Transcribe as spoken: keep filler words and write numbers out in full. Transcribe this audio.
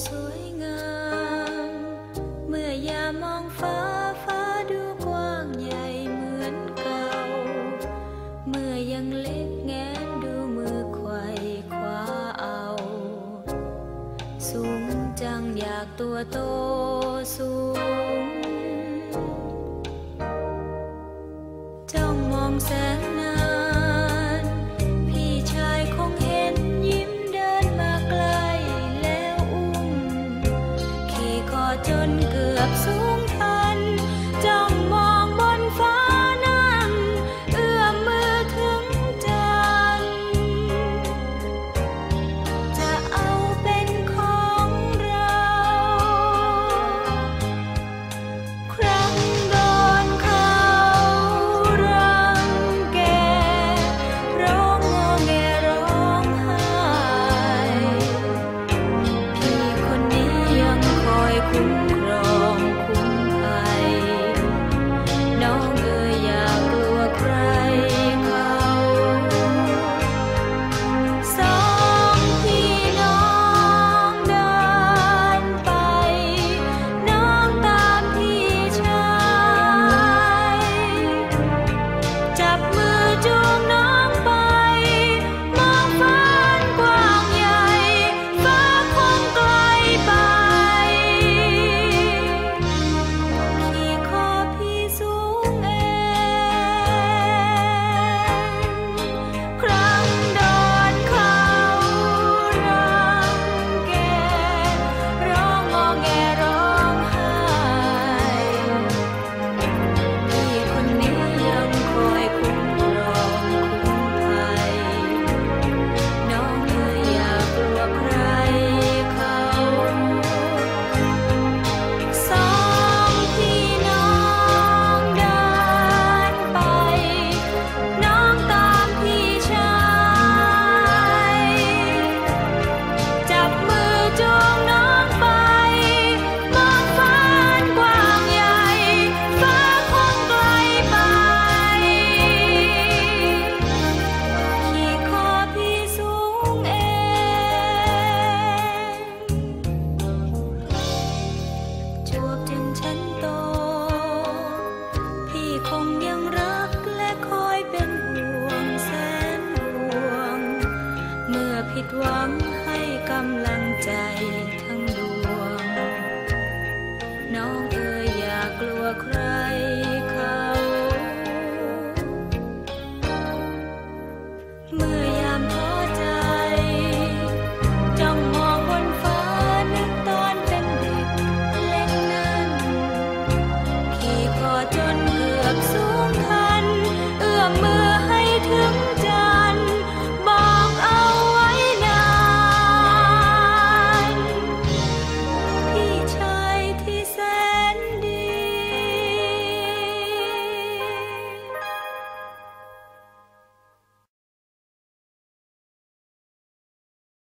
สวยงามเมื่อยามมองฟ้าฟ้าดูกว้างใหญ่เหมือนเก่าเมื่อยังเล็กแงนดูมือไขว่คว้าเอาสูงจังอยากตัวโตสูงจ้องมองแสงนานพี่ชายคงเห็นยิ้มเดินมาใกล้แล้วอุ้มขี่คอจนเกือบสุด